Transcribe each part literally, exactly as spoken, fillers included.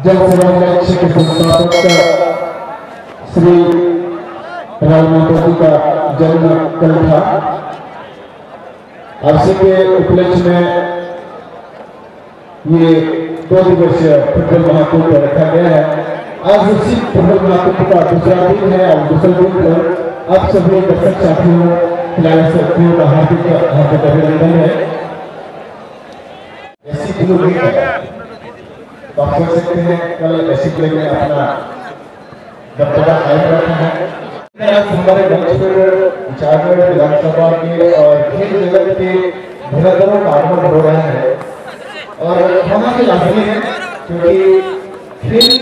जल सेवा लक्ष्य के संस्थापक श्री राजमाता जी का जन्म कल था। इसी के उपलक्ष्य में ये दो दिवसीय फुटबॉल महाकुंभ रखा गया है। आज उसी फुटबॉल महाकुंभ का दूसरा दिन है और दूसरे दिन पर आप सभी दर्शक साथियों खिलाड़ी साथियों का हार्दिक हार्दिक अभिनंदन है। ऐसी फिल्म तो आप सोच सकते हैं कल ऐसी फिल्म में अपना दबदबा कायम रखा है। हमारे मंच पर झारखंड विधानसभा के और खेल जगत के निरंतरों का आगमन हो रहा है और होना भी लाजमी है क्योंकि खेल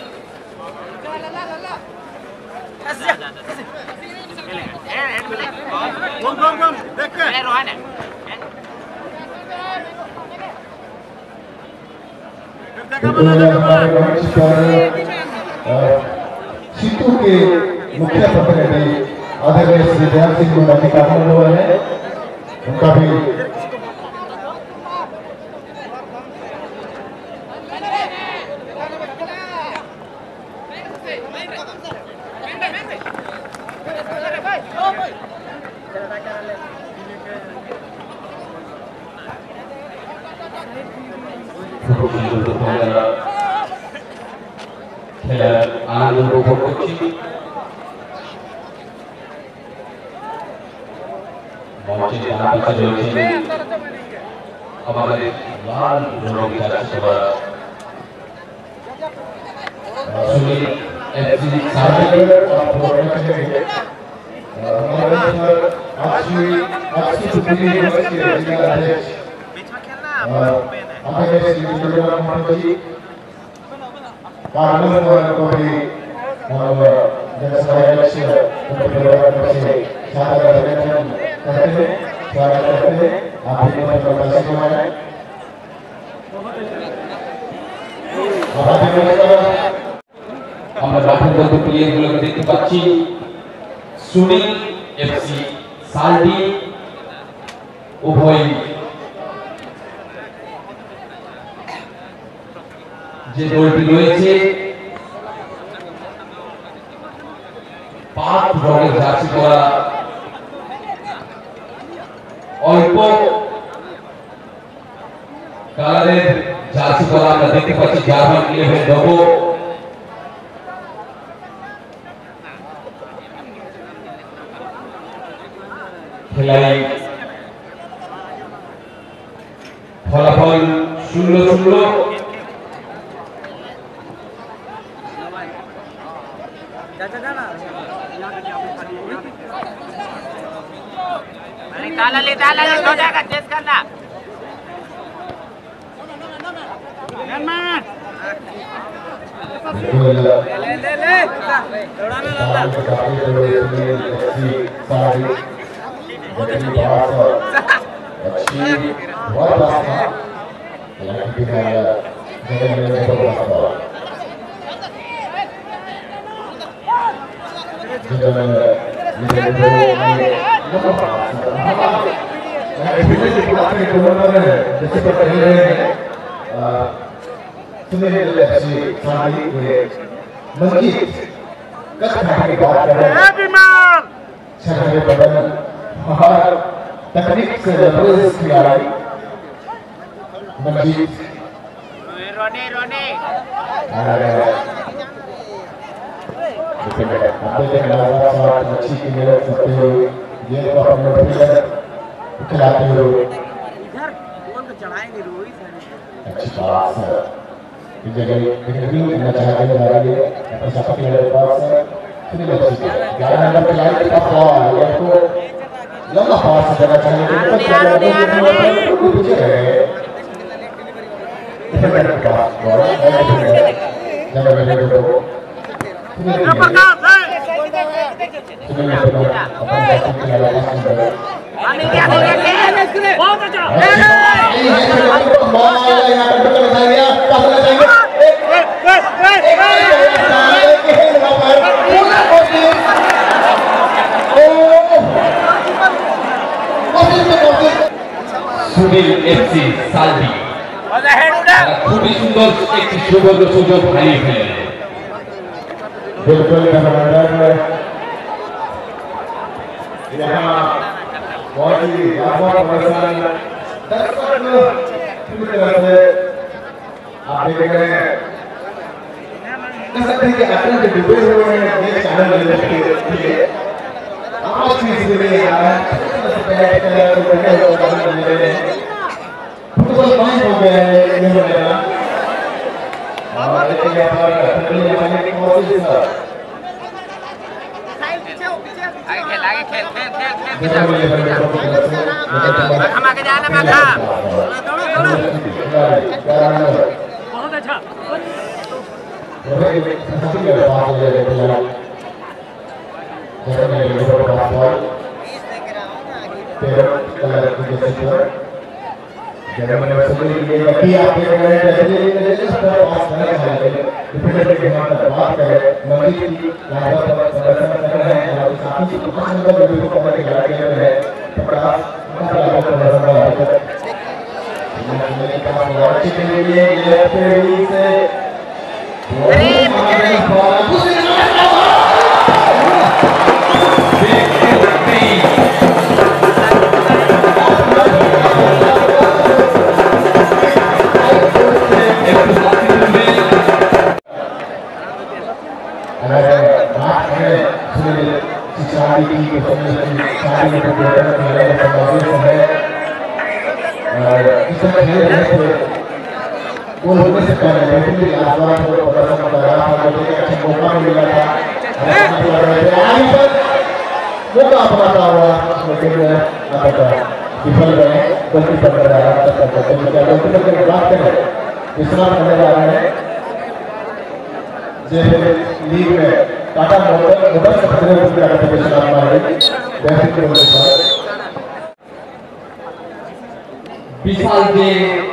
हमारे मंच पर सीटू के मुख्य प्रतिनिधि आदरणीय श्री दयाल सिंह गुलाटी का आगमन हुआ है। उनका भी आनंद उपभोग করছি। মঞ্চে যারা পাশে রয়েছেন আমাদের লাল রঙের জার্সি পরা সুনীল এফসি সার্ভে हमारे अच्छी अच्छी छुट्टी हमारे जी कारण को भी जनसभा लक्ष्य से सादा करते हैं स्वागत करते हैं। आप আমরা রাজনৈতিক প্লেয়ারগুলোকে দেখতে পাচ্ছি। সুনীল এফসি সালডি উভয় যে দলটি রয়েছে পাঁচ রঙের জার্সি পরা অল্প কালারের জার্সি পরা আমরা দেখতে পাচ্ছি জার্মান ইলেভেন লোগো। খেলায় ফলাফল শূন্য শূন্য। ताला ले ताला ले हो जाएगा चेस करना ले ले ले दौड़ाना लंबा अच्छी बहुत आसान लड़की का जगह में बहुत आसान जगह जैसे पहले सुनील एफसी साली हुए मंजीत कस की बात कर रहे हैं। शहर बदन और तकनीक से जबरदस्त खिलाड़ी मंजीत रोने रोने अच्छी की मेहनत करते हुए गेंद को अपने प्लेयर खिलाते हुए अच्छी पास इस जगह रिव्यू करना चाहते हैं हमारे अपने सबके प्लेयर पास सुनील एफसी ग्यारह नंबर खिलाड़ी का बॉल या तो लंबा पास देना चाहिए तो पीछे रहे डिफेंडर के पास बॉल जगह में ले लो बहुत अच्छा सुनील एफसी साल्वी খুবই সুন্দর একটি সুবর্ণ সুযোগ হারিয়ে ফেলেন। बिल्कुल यहाँ बहुत ही व्यापक प्रदर्शन दर्शक पूरी तरह से आप देख रहे हैं कह सकते हैं कि अटल के डूबे हुए हैं ये चैनल लेने के लिए आज भी इसलिए आ रहा है फुटबॉल बंद हो गया है ये वगैरह और देखिए यहाँ पर अटल जाने की कोशिश है आगे खेल खेल खेल खेल हम आगे जाना मत बहुत अच्छा मैंने वैसे ये कि आप देख रहे हैं जैसे जैसे पास करना चाहिए डिफेंडर के खिलाफ बात करें मंदिर की लाइव पर प्रदर्शन कर रहे हैं और साथ ही कुछ नंबर वीडियो को करके लगा रहे हैं प्रकाश का लाइव प्रदर्शन कर रहे हैं मैंने कहा वॉच के लिए ये पेड़ी से वो होने से पहले लेकिन आसमान को प्रदर्शन कर रहा था जो कि अच्छा मौका मिला था मौका अपनाता हुआ लेकिन विफल गए गलती कर रहा है गलती करके बात करें विश्राम करने जा रहे हैं जैसे लीग में टाटा मोटर मोटर से खतरे में क्या करते हैं विश्राम मारे बेहतरीन विशाल जे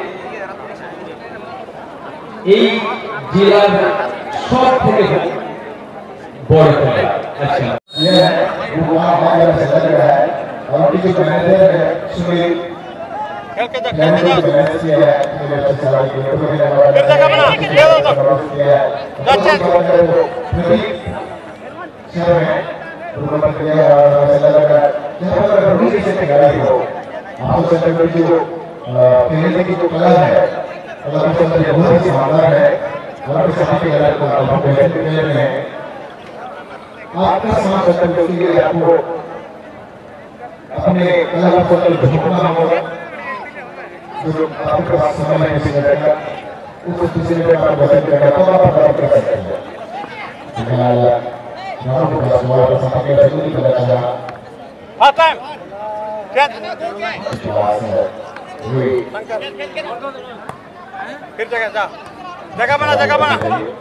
এই জেলার সব থেকে বড় খেলা। अच्छा ये वो वहाँ बहुत अच्छा लग रहा है और उनकी जो मैनेजर है सुनील खेल के जा खेल के जा मैनेज किया है मेरे अच्छे साल के तो मैंने फिर जगह बना ये वो तो अच्छा प्रदीप सर है उन्होंने किया और ऐसा लग रहा है यहाँ पर रूटी से गाड़ी हो आपको चलते हुए जो खेलने की जो कला है अगर आप चलते बहुत ही शानदार है और आप सभी के अलग को आप बेहतर खेल रहे हैं आपका समाज चलते हुए लिए आपको अपने कला को चलते ढूंढना होगा जो आपके पास समय में किसी ने देखा उस दूसरे में आप बेहतर करेगा तो आप प्राप्त कर सकते हैं फिलहाल यहाँ पर सवाल का समय के जरूर ही पता चला खत्म फिर जगह जा जगह बना जगह बना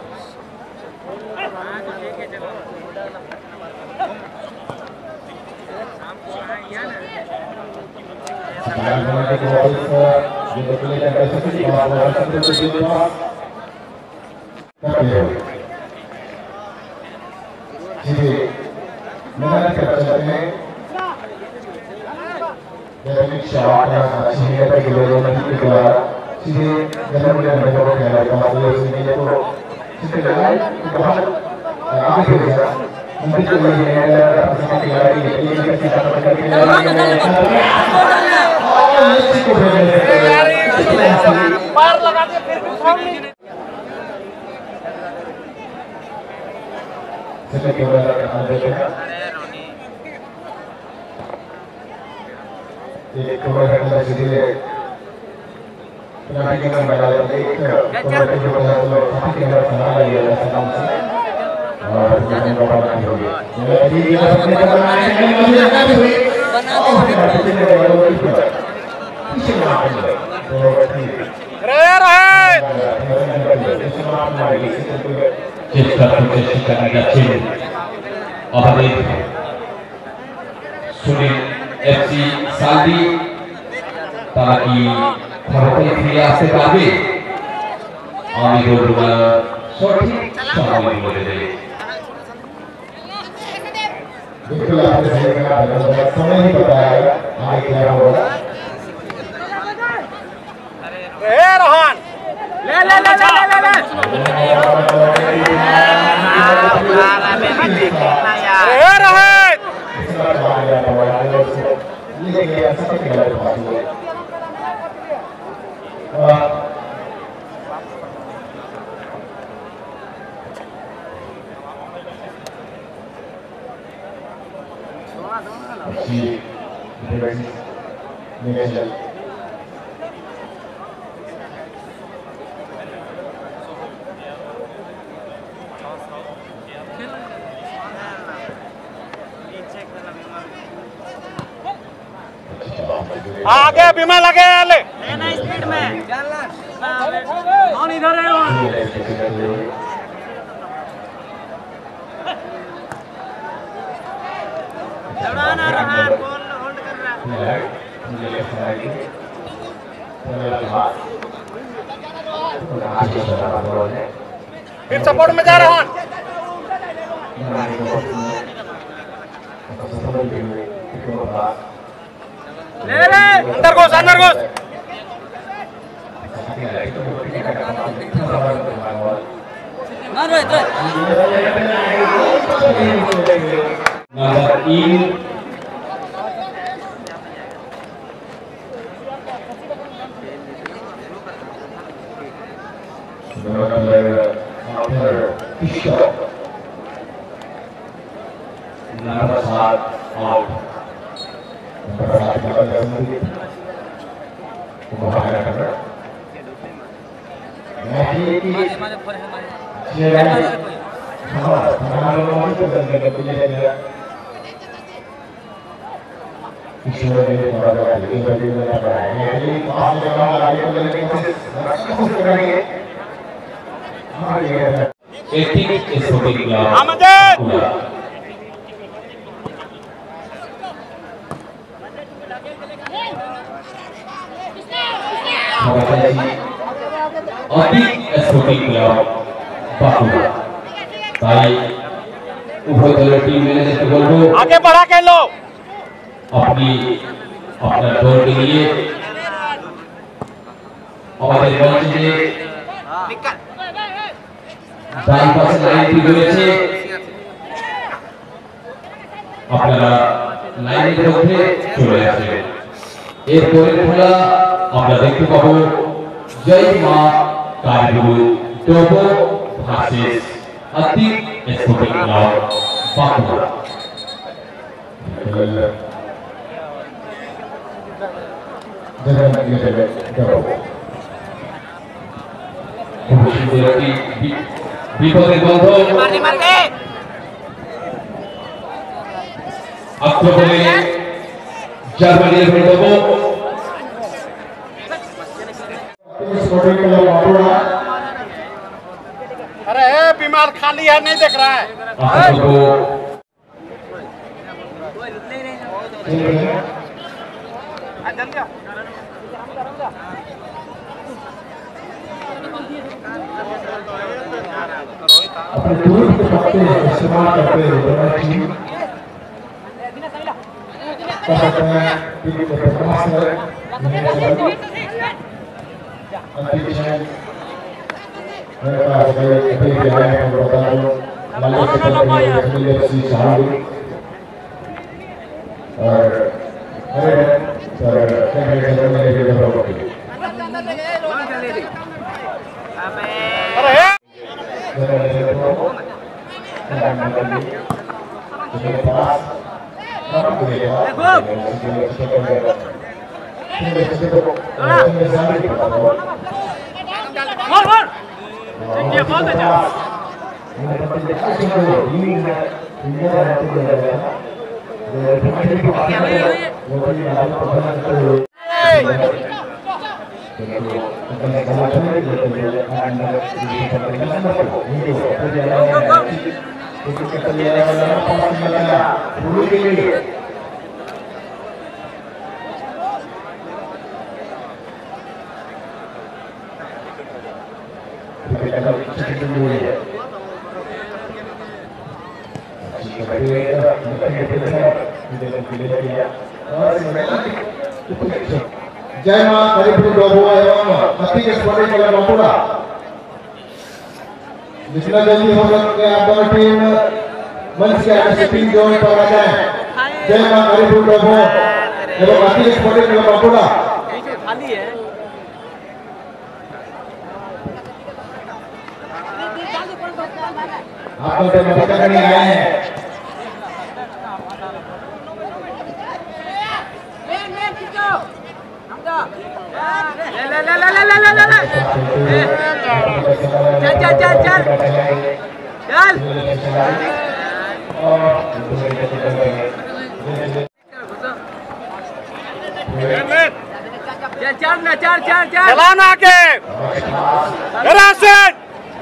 सीधे जन्म में अंदर को खेला था तो इसलिए तो सीधे लाल बहुत आगे हो गया उनके को ये है अपना खिलाड़ी ये कैसे काम करके और मेसी को भेजने पार लगा के फिर भी फाउल नहीं सेकंड केवल अंदर देखा एक कवर है सीधे penalti dengan medal एक कवर जो है तो काफी केवल बना लिया है सलाम से और मैंने बड़ा की हुई है ये ये अपने बनाने के लिए मुझे लगा भी हुई बना दो पीछे में पीछे में तो ठीक रे रहे চেষ্টা করতে শিকার যাচ্ছে আমাদের সুনীল এফসি সালদি তারা কি ভারতে ফিরে আসতে পারবে আমি বলবো সঠিক সময় বলে দেবে बिल्कुल आपने सही कहा समय ही बताएगा आगे क्या होगा रे रोहन ले ले ले ले ले ले ए रहे आगे बीमा लगे ले लेना स्पीड में कौन इधर है दौड़ाना रहा बॉल होल्ड कर रहा है फिर सपोर्ट में जा रहा हूं ले ले अंदर घुस अंदर घुस मारो इधर नंबर तीन नंबर सात आउट आगे बढ़ा के लो अपनी अपना दौड़ के लिए আমাদের মঞ্চে ডান পাশে লাইনটি রয়েছে আপনারা লাইনের মধ্যে চলে আসবেন এরপরে খেলা আমরা দেখতে পাবো জয় মা কালীগুরু টোপো versus Atik sporting club Bankura বিপদের বন্ধ আক্রমণে জার্মানির হয়ে अरे बीमार खाली है नहीं देख रहा है अपने दूर के पत्ते इस्तेमाल करते हुए टीम कहते हैं कि प्रकाश है अंतिम मेरे पास गए अभी भी आए हैं बता दो लाल के पत्ते मिले सी चालू और अरे सर कैसे जरूर मेरे लिए बराबर की अरे मार मार ये बहुत अच्छा जय मां कालीगुरु एवं अतिक स्पोर्टिंग क्लब बांकुड़ा जितना जल्दी हो सके आप दोनों टीम मंच के आगे शूटिंग जोन पर आ जाएं। जय मां गरीबों प्रभु एवं अति एक्सपोर्टेड क्लब बांकुड़ा खाली है आप लोग तो मदद करने आए हैं। ले ले ले ले ले ले ले ले चल चल चल चल चल चल ना चल चल चल चलाना के राशन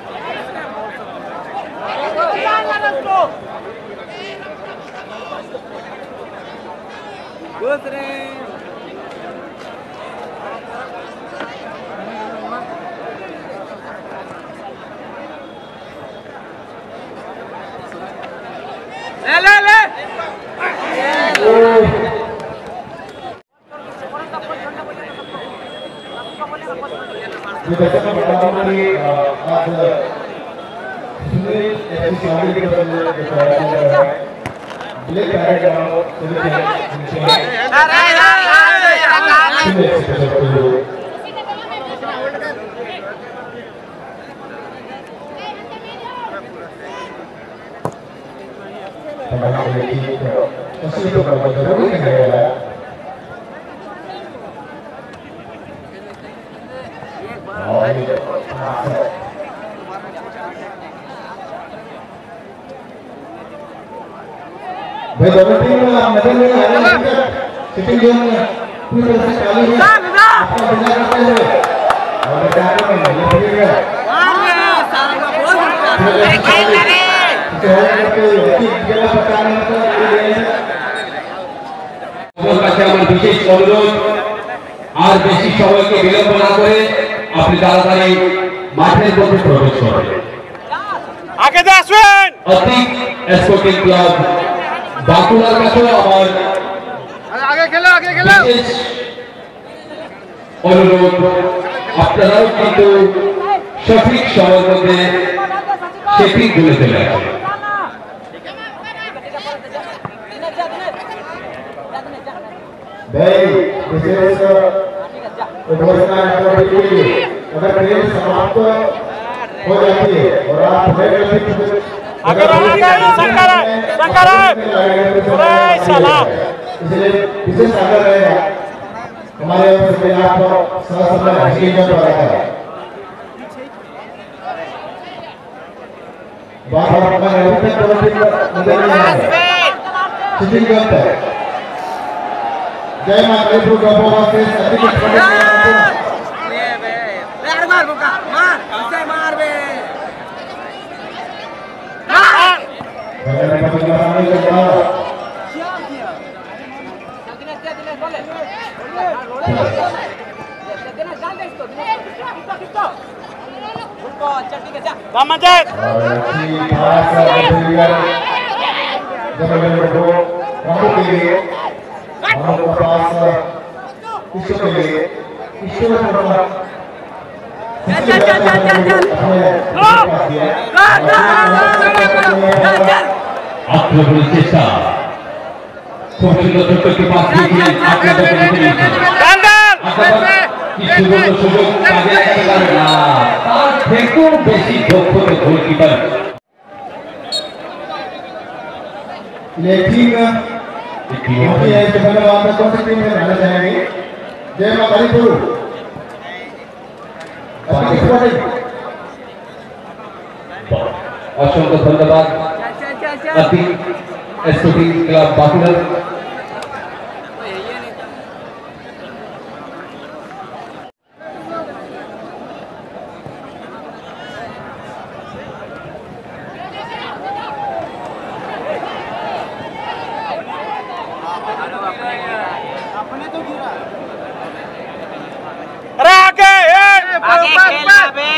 दूसरे ले ले ले ये बच्चा का बताना कि आज सुनील एफसी शामिल के बदले ब्लैक पैरेड का सभी भाई दोनों टीम मदद में आ रहे हैं सिटिंग जोन पूरी तरह से खाली है अपना बिना करते हुए और बेचारे में ये फिर गया सारा का बहुत खेल रहे तो करके एक जगह पकाने का ये আমার কাছে আমার বিশেষ অনুরোধ আর বেশি সময়কে বিলম্ব না করে আপনি তাড়াতাড়ি মাঠের মধ্যে প্রবেশ করুন। আগে আসবেন অতিক স্পোর্টিং ক্লাব বাঁকুড়ার কাছে আমার আগে খেলো আগে খেলো বিশেষ অনুরোধ আপনারাও কিন্তু সঠিক সময়ের মধ্যে সেটি গুলে চলে আসবেন। भाई विशेष घोषणा के लिए अगर ट्रेन समाप्त हो जाती है और आप अगर शंकर शंकर इसलिए विशेष आग्रह रहेगा हमारे सभी आप सहसमय हकीकत पर आता है बात अपना अभी तक मदद नहीं है सिटिंग करता है जय मां गरीबों प्रभु से अधिक ले बे यार मार बुका मार इसे मार बे मार भगवान का सामने करता क्या किया दिनेश दिनेश दिनेश बोले दिनेश जान दे इसको दिनेश किसको उनको चल ठीक है जा रामचंद्र और अच्छी खास प्लेयर जब मैं को रामू के लिए हमारे पास ईश्वर के लिए ईश्वर पर चल चल चल चल चल আক্রমণের চেষ্টা খুব সুন্দর ছোট্ট পাস দিয়ে আপনাদের কি সুন্দর সুযোগ কাজে লাগাতে পারে না তার থেকেও বেশি দক্ষ গোলকিপার लेकिन ये है कि मतलब आप कौन सी टीम में रहना चाहेंगे जय मां गरीबों অসংখ্য ধন্যবাদ অতিক স্পোর্টিং ক্লাব বাঁকুড়া अरे आगे आगे खेल बे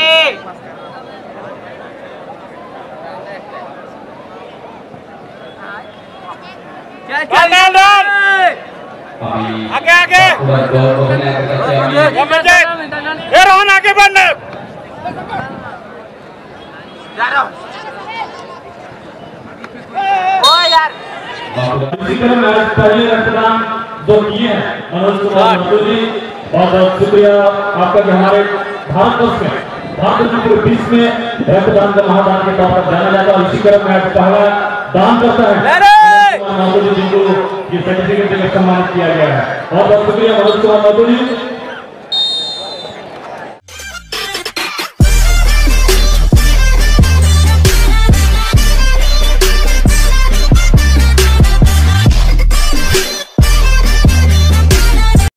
चल चल चल आगे आगे ये रोहन आगे बढ़ ओ यार इसी तरह मैच पहले रक्तदान जो किए हैं मनोज कुमार नंदू जी, बहुत बहुत शुक्रिया आपका कि हमारे भारतवर्ष में भारत के पूरे विश्व में रक्तदान का महादान के तौर पर जाना जाता है। इसी तरह मैच पहला दान करता है नंदू जी, जिनको ये सर्टिफिकेट देकर सम्मानित किया गया है। बहुत बहुत शुक्रिया मनोज कुमार नंदू जी।